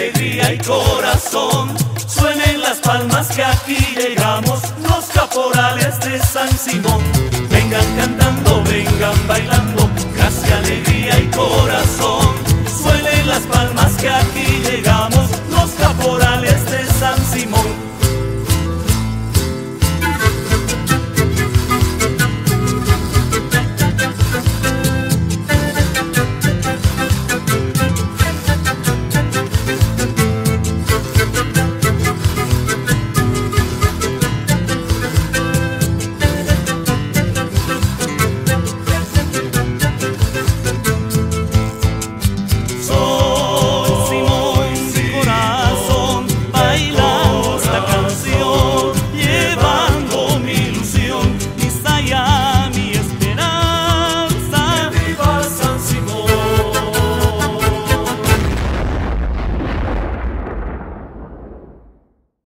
alegría y corazón. Suenen las palmas que aquí llegamos, los caporales de San Simón. Vengan cantando, vengan bailando, gracia, alegría y corazón.